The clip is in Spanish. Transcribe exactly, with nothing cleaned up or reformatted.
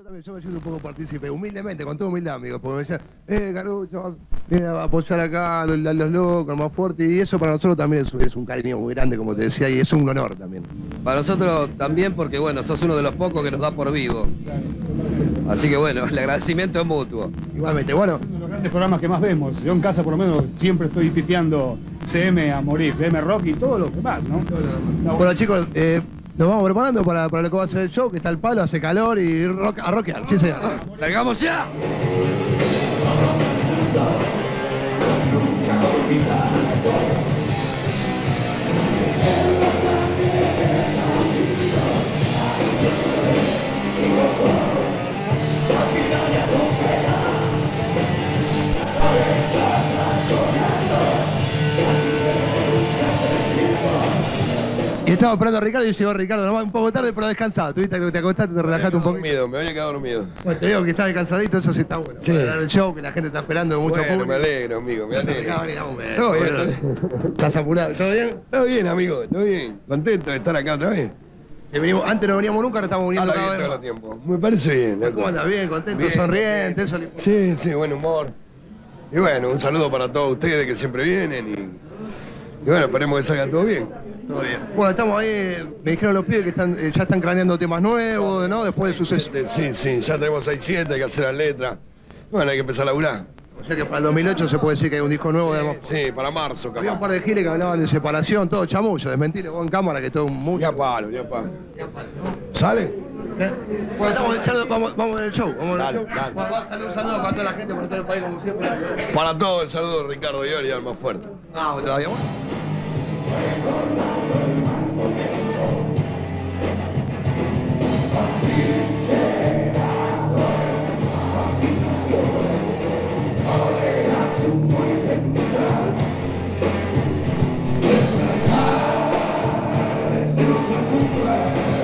también, yo me siento un poco partícipe, humildemente, con toda humildad, amigos, porque me decían, eh, Carucho, viene a apoyar acá a los, a los locos, más fuerte, y eso para nosotros también es, es un cariño muy grande, como te decía, y es un honor también. Para nosotros también, porque bueno, sos uno de los pocos que nos da por vivo. Así que bueno, el agradecimiento es mutuo. Igualmente, bueno. Uno de los grandes programas que más vemos. Yo en casa por lo menos siempre estoy piteando C M a morir, C M Rock y todo lo demás, ¿no? Bueno, bueno chicos, eh, nos vamos preparando para, para lo que va a ser el show, que está el palo, hace calor y rock, a rockear, sí señor. ¡Salgamos ya! Y estaba esperando a Ricardo y llegó Ricardo, nomás un poco tarde pero descansado, tuviste que te acostaste, te relajaste un poco. Dormido, me había quedado dormido. Bueno, te digo que está descansadito, eso sí está bueno. Sí. Para dar el show, que la gente está esperando mucho Bueno, público. me alegro, amigo, me alegro. Todo bien. ¿Estás apurado? ¿Todo bien? Todo bien, amigo, todo bien. Contento de estar acá otra vez. Que venimos, antes no veníamos nunca, ahora estamos viniendo Ahora cada bien vez todo más. el tiempo. Me parece bien. loco. ¿Cómo andas? Bien, contento, Bien, sonriente, eso contento. es lo importante. Sí, sí, buen humor. Y bueno, un saludo para todos ustedes que siempre vienen y, y bueno, esperemos que salga todo bien. Todo bien. Bueno, estamos ahí, me dijeron los pibes que están, eh, ya están craneando temas nuevos, ¿no? Después del suceso. Sí, sí, ya tenemos seis siete, hay que hacer las letras. Bueno, hay que empezar a laburar. O sea que para el dos mil ocho se puede decir que hay un disco nuevo de Amor. Sí, para marzo, Había un capaz. par de giles que hablaban de separación, todo chamullo, desmentirle vos en cámara que todo mucho. Ya palo, ya palo. ¿Sale? ¿Eh? Bueno, estamos echando, vamos, vamos en el show, vamos en el Dale, show. dale. Bueno, va, saludos, saludos para toda la gente, para todo el país como siempre. Para todos, el saludo de Ricardo Iori, al más fuerte. Ah, todavía bueno. Let's go.